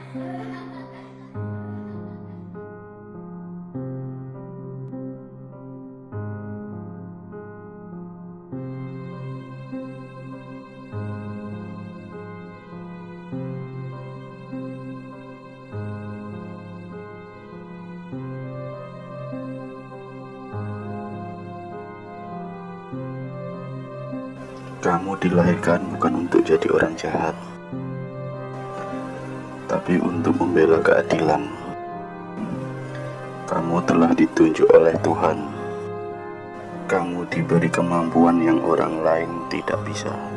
Kamu dilahirkan bukan untuk jadi orang jahat, tapi untuk membela keadilan. Kamu telah ditunjuk oleh Tuhan. Kamu diberi kemampuan yang orang lain tidak bisa.